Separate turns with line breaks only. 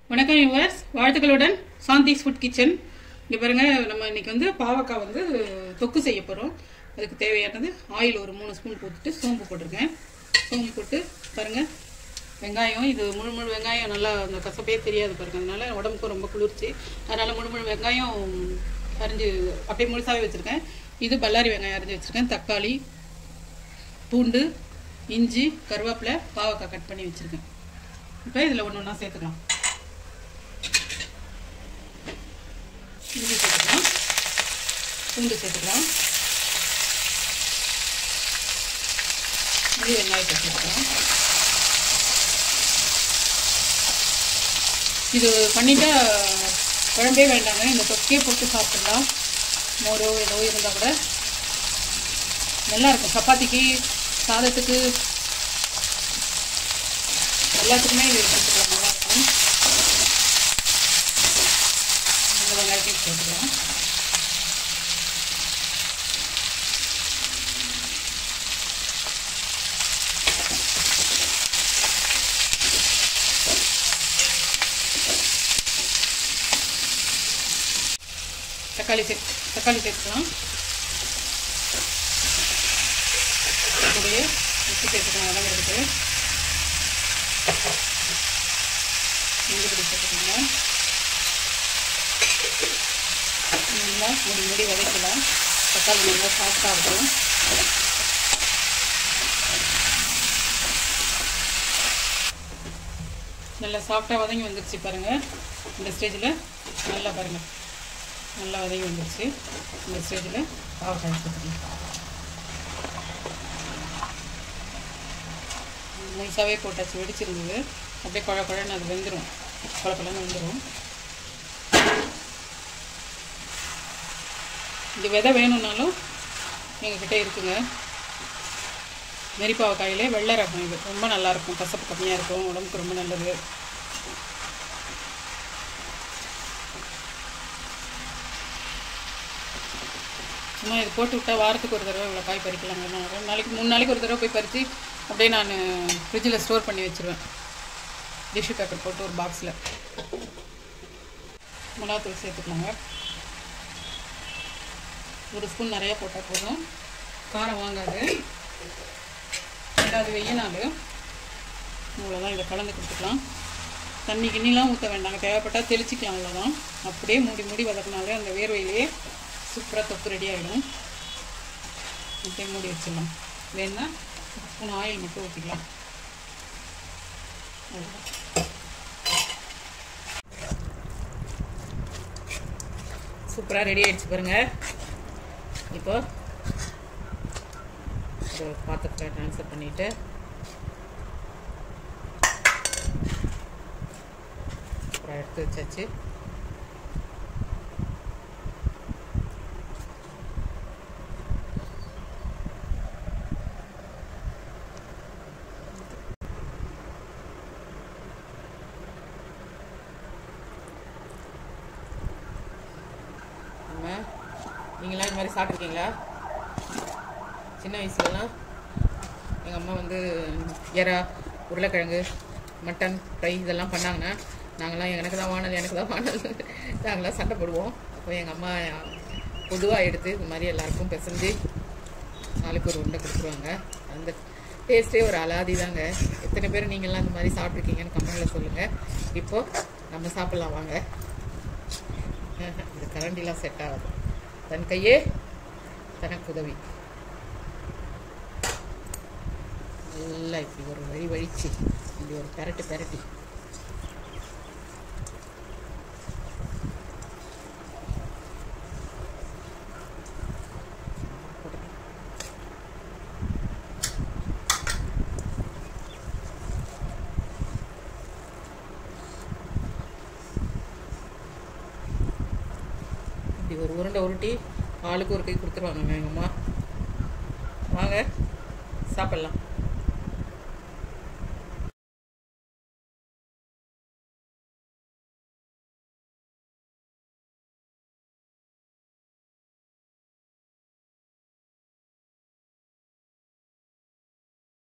வணக்கம் வியூவர்ஸ், வாழ்த்துக்களுடன் Shanthi's food kitchen. இங்கே பாருங்கள், நம்ம இன்றைக்கி வந்து பாவக்காய் வந்து தொக்கு செய்ய போகிறோம். அதுக்கு தேவையானது ஆயில் ஒரு 3 ஸ்பூன் போட்டுட்டு சோம்பு போட்டிருக்கேன். சோம்பு போட்டு பாருங்கள், வெங்காயம் இது முழு வெங்காயம் நல்லா அந்த கசப்பே தெரியாது பாருங்கள். அதனால் உடம்புக்கு ரொம்ப குளிர்ச்சி. அதனால் முழு வெங்காயம் அரிஞ்சு அப்படியே முழுசாகவே வச்சுருக்கேன். இது பல்லாரி வெங்காயம் அரிஞ்சு வச்சுருக்கேன். தக்காளி, பூண்டு, இஞ்சி, கருவேப்பிலை, பாவக்காய் கட் பண்ணி வச்சுருக்கேன். இப்போ இதில் ஒன்று ஒன்றா சேர்த்துக்கலாம். இஞ்சி சேர்த்துக்கலாம், பூண்டு சேர்த்துக்கலாம், இது வெங்காயத்தை சேர்த்துக்கலாம். இது பண்ணிட்டா குழம்பே வேண்டாங்க, இந்த தொக்கையே போட்டு சாப்பிடலாம். மோரோ ஏதோ இருந்தால் கூட நல்லாயிருக்கும். சப்பாத்திக்கு, சாதத்துக்கு, எல்லாத்துக்குமே இது சேர்த்துக்கலாம், நல்லாயிருக்கும். இந்த வெங்காயத்தையும் சேர்த்துக்கலாம். தக்காளி சேர்த்துக்கலாம். கூடயே உப்பு சேர்த்துக்கலாம். வதங்கிறதுக்கு இஞ்சி பொடி சேர்த்துக்கலாம். நல்லா மூடி வதக்கலாம். தக்காளி நல்லா சாஃப்டாக இருக்கும். நல்லா சாஃப்டாக வதங்கி வந்துடுச்சு பாருங்கள். இந்த ஸ்டேஜில் நல்லா பாருங்கள், நல்லா வதங்கி வந்துடுச்சு. இந்த ஸ்டேஜில் பாவக்காய் சேர்த்துக்கலாம். நைஸாகவே போட்டாச்சு, வெடிச்சிருந்தது. அப்படியே குழன்னு அது வெந்துடும், குழப்பலன்னு வெந்துடும். இது விதை வேணும்னாலும் எங்ககிட்ட இருக்குங்க. நெறிப்பாவக்காயிலே வெள்ளை ரகம், இது ரொம்ப நல்லாயிருக்கும். கசப்பு கம்மியாக இருக்கும், உடம்புக்கு ரொம்ப நல்லது. சும்மா இது போட்டு விட்டால் வாரத்துக்கு ஒரு தடவை இவ்வளோ காய் பறிக்கலாங்க. நான் 2 நாளைக்கு 3 நாளைக்கு ஒரு தடவை போய் பறித்து அப்படியே நான் ஃப்ரிட்ஜில் ஸ்டோர் பண்ணி வச்சுருவேன். டிஷ்யூ பேப்பர் போட்டு ஒரு பாக்ஸில். மிளகாத்தூள் சேர்த்துக்கலாங்க. 1 ஸ்பூன் நிறையா போட்டால் போதும், காரம் வாங்காது. ரெண்டாவது வெய்ய நாள் இவ்வளோதான். இதை கலந்து கொடுத்துக்கலாம். தண்ணி கிண்ணிலாம் ஊற்ற வேண்டாங்க, தேவைப்பட்டால் தெளிச்சிக்கலாம், அவ்வளோதான். அப்படியே மூடி வதக்கினாலே அந்த வேர்வையிலேயே சூப்பராக தொக்கு ரெடி ஆகிடும். அப்படியே மூடி வச்சிடலாம். வேணுன்னா 1 ஸ்பூன் ஆயில் மட்டும் ஊற்றிக்கலாம். சூப்பராக ரெடி ஆகிடுச்சு பாருங்கள். இப்போ ஒரு பாத்திரத்தில் ட்ரான்ஸ்ஃபர் பண்ணிவிட்டு அப்புறம் எடுத்து வச்சாச்சு. நீங்களாம் இது மாதிரி சாப்பிட்ருக்கீங்களா? சின்ன வயசுலலாம் எங்கள் அம்மா வந்து எறா, உருளைக்கிழங்கு, மட்டன் ஃப்ரை இதெல்லாம் பண்ணாங்கன்னா நாங்களாம் எனக்கு தான் வானல் நாங்களாம் சண்டை போடுவோம். அப்போ எங்கள் அம்மா பொதுவாக எடுத்து இது மாதிரி எல்லாருக்கும் பிசைஞ்சு நாளுக்கு ஒரு உருண்டை கொடுத்துருவாங்க. அந்த டேஸ்ட்டே ஒரு அலாதி தாங்க. எத்தனை பேர் நீங்கள்லாம் இந்த மாதிரி சாப்பிட்ருக்கீங்கன்னு கமெண்டில் சொல்லுங்கள். இப்போது நம்ம சாப்பிட்லாம் வாங்க. இந்த கரண்டிலாம் செட் ஆகாது. தன் கையே தனக்கு உதவி. நல்லா இப்படி ஒரு வழிச்சு இப்படி ஒரு பெரட்டி இப்படி ஒரு உருண்டை உருட்டி ஆளுக்கு ஒரு கை கொடுத்துருவாங்க எங்கள் அம்மா. வாங்க சாப்பிட்லாம்.